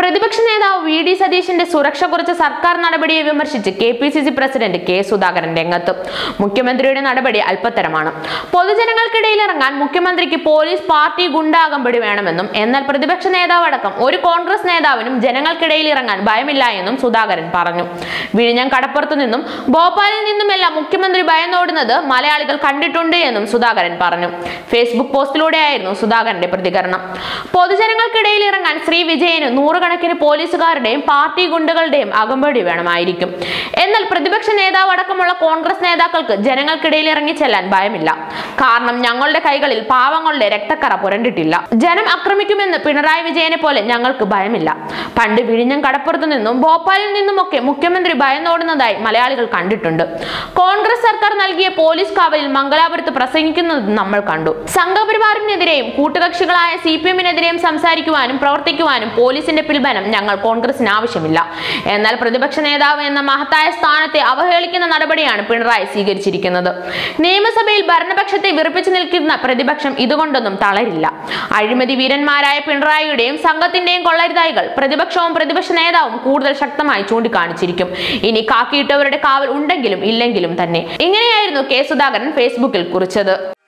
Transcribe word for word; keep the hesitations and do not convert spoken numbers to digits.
പ്രതിപക്ഷ നേതാവ് vdsatheesanന്റെ സുരക്ഷ കുറിച്ച സർക്കാർ നടപടിയെ വിമർശിച്ച് K P C C president K Sudhakaran രംഗത്ത്. മുഖ്യമന്ത്രിയുടെ നടപടി അൽപത്തരമാണ്. പൊതുജനങ്ങൾക്കിടയിൽ ഇറങ്ങാൻ മുഖ്യമന്ത്രിക്ക് പോലീസ് പാർട്ടി ഗുണ്ടാകമ്പടി വേണമെന്നും എന്നാൽ പ്രതിപക്ഷ നേതാവ് അടക്കം ഒരു കോൺഗ്രസ് നേതാവിനും ജനങ്ങൾക്കിടയിൽ ഇറങ്ങാൻ ഭയമില്ല എന്നും സുധാകരൻ പറഞ്ഞു. വിഴിഞ്ഞം കടപ്പുറത്തു നിന്നും ഭോപ്പാലിൽ നിന്നുമെല്ലാം മുഖ്യമന്ത്രി ഭയന്നോടുന്നത് മലയാളികൾ കണ്ടിട്ടുണ്ട് എന്നും സുധാകരൻ പറഞ്ഞു. ഫേസ്ബുക്ക് പോസ്റ്റിലൂടെയായിരുന്നു സുധാകരന്റെ പ്രതികരണം. പൊതുജനങ്ങൾക്കിടയിൽ ഇറങ്ങാൻ ശ്രീ വിജയന് നൂറുകണക്കിന് പോലീസുകാരുടെയും പാർട്ടി ഗുണ്ടകളുടെയും അകമ്പടി വേണമായിരിക്കും. എന്നാൽ പ്രതിപക്ഷ നേതാവ് അടക്കമുള്ള കോൺഗ്രസ് നേതാക്കൾക്ക് ജനങ്ങൾക്കിടയിൽ ഇറങ്ങി ചെല്ലാൻ ഭയമില്ല. കാരണം ഞങ്ങളുടെ കൈകളിൽ പാവങ്ങളുടെ രക്തക്കറ പുരണ്ടിട്ടില്ല. ജനം ആക്രമിക്കുമെന്ന് പിണറായി വിജയനെ പോലെ ഞങ്ങൾക്ക് ഭയമില്ല. പണ്ട് വിഴിഞ്ഞം കടപ്പുറത്തു നിന്നും ഭോപ്പാലിൽ നിന്നുമൊക്കെ മുഖ്യമന്ത്രി ഭയന്നോടുന്നതായി മലയാളികൾ കണ്ടിട്ടുണ്ട്. കോൺഗ്രസ് സർക്കാർ നൽകിയ പോലീസ് കാവലിൽ മംഗലാപുരത്ത് പ്രസംഗിക്കുന്നത് നമ്മൾ കണ്ടു. സംഘപരിവാറിനെതിരെയും കൂട്ടുകക്ഷികളായ സി പി എമ്മിനെതിരെയും സംസാരിക്കുവാനും പ്രവർത്തിക്കുവാനും പോലീസിന്റെ പിൽബലം ഞങ്ങൾ കോൺഗ്രസിന് ആവശ്യമില്ല. എന്നാൽ പ്രതിപക്ഷ നേതാവ് എന്ന മഹത്തായ സ്ഥാനത്തെ അവഹേളിക്കുന്ന നടപടിയാണ് പിണറായി സ്വീകരിച്ചിരിക്കുന്നത്. നിയമസഭയിൽ ഭരണപക്ഷത്തെ വിറപ്പിച്ചു നിൽക്കുന്ന പ്രതിപക്ഷം ഇതുകൊണ്ടൊന്നും തളരില്ല. അഴിമതി വീരന്മാരായ പിണറായിയുടെയും സംഘത്തിന്റെയും കൊള്ളരുതായികൾ പ്രതിപക്ഷവും പ്രതിപക്ഷ നേതാവും കൂടുതൽ ശക്തമായി ചൂണ്ടിക്കാണിച്ചിരിക്കും. ഇനി കാക്കിയിട്ടവരുടെ കാവൽ ഉണ്ടെങ്കിലും ഇല്ലെങ്കിലും തന്നെ. ഇങ്ങനെയായിരുന്നു കെ സുധാകരൻ ഫേസ്ബുക്കിൽ കുറിച്ചത്.